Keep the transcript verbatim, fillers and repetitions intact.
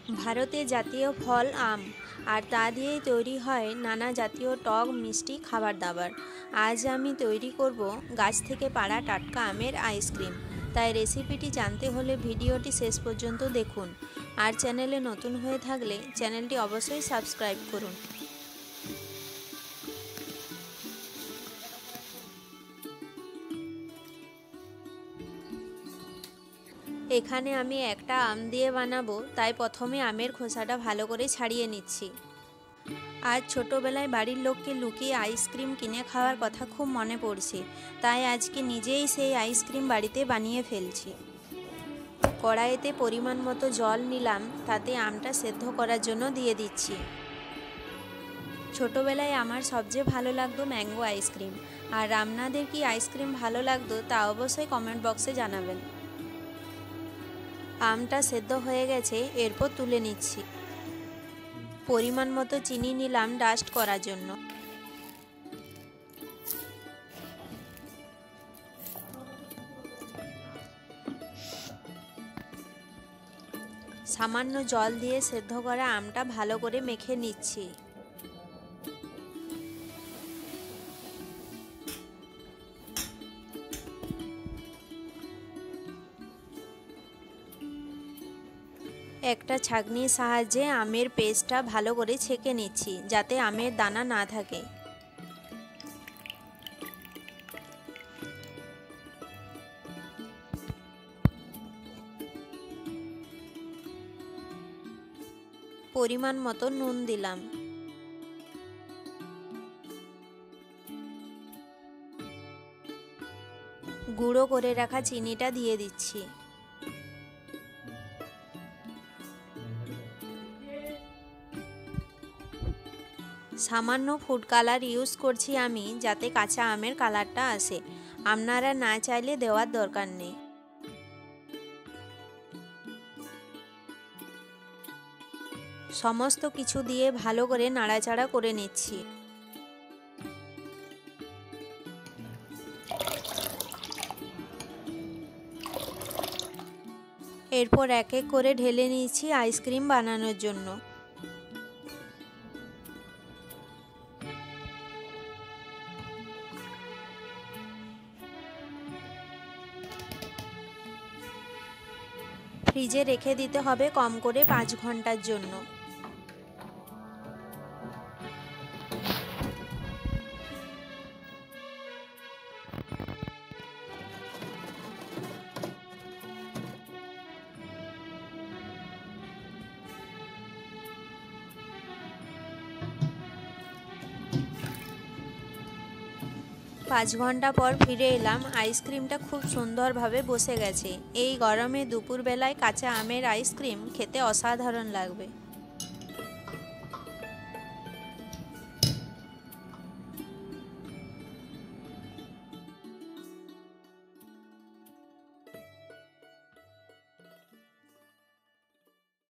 ভারতের জাতীয় ফল আম, আর তা দিয়েই তৈরি হয় নানা জাতীয় টক মিষ্টি খাবার দাবার। আজ আমি তৈরি করব গাছ থেকে পাড়া টাটকা আমের আইসক্রিম। তাই রেসিপিটি জানতে হলে ভিডিওটি শেষ পর্যন্ত দেখুন, আর চ্যানেলে নতুন হয়ে থাকলে চ্যানেলটি অবশ্যই সাবস্ক্রাইব করুন। এখানে আমি একটা আম দিয়ে বানাবো, তাই প্রথমে আমের খোসাটা ভালো করে ছাড়িয়ে নিচ্ছি। আজ ছোটোবেলায় বাড়ির লোককে লুকিয়ে আইসক্রিম কিনে খাওয়ার কথা খুব মনে পড়ছে, তাই আজকে নিজেই সেই আইসক্রিম বাড়িতে বানিয়ে ফেলছি। কড়াইতে পরিমাণ মতো জল নিলাম, তাতে আমটা সেদ্ধ করার জন্য দিয়ে দিচ্ছি। ছোটোবেলায় আমার সবচেয়ে ভালো লাগতো ম্যাঙ্গো আইসক্রিম, আর আপনাদের কি আইসক্রিম ভালো লাগতো তা অবশ্যই কমেন্ট বক্সে জানাবেন। আমটা সেদ্ধ হয়ে গেছে, এরপর তুলে নিচ্ছি। পরিমাণ মতো চিনি নিলাম ডাস্ট করার জন্য। সামান্য জল দিয়ে সেদ্ধ করা আমটা ভালো করে মেখে নিচ্ছি। একটা ছাঁকনির সাহায্যে আমের পেস্টটা ভালো করে ছেঁকে নিচ্ছি, যাতে আমের দানা না থাকে। পরিমাণ মতো নুন দিলাম। গুঁড়ো করে রাখা চিনিটা দিয়ে দিচ্ছি। সামান্য ফুড কালার ইউজ করছি আমি, যাতে কাঁচা আমের কালারটা আসে। আপনারা না চাইলে দেওয়ার দরকার নেই। সমস্ত কিছু দিয়ে ভালো করে নাড়াচাড়া করে নিচ্ছি। এরপর এক এক করে ঢেলে নিচ্ছি আইসক্রিম বানানোর জন্য। ফ্রিজে রেখে দিতে হবে কম করে পাঁচ ঘন্টার জন্য। পাঁচ ঘন্টা পর ফিরে এলাম। আইসক্রিমটা খুব সুন্দরভাবে বসে গেছে। এই গরমে দুপুরবেলায় কাঁচা আমের আইসক্রিম খেতে অসাধারণ লাগবে।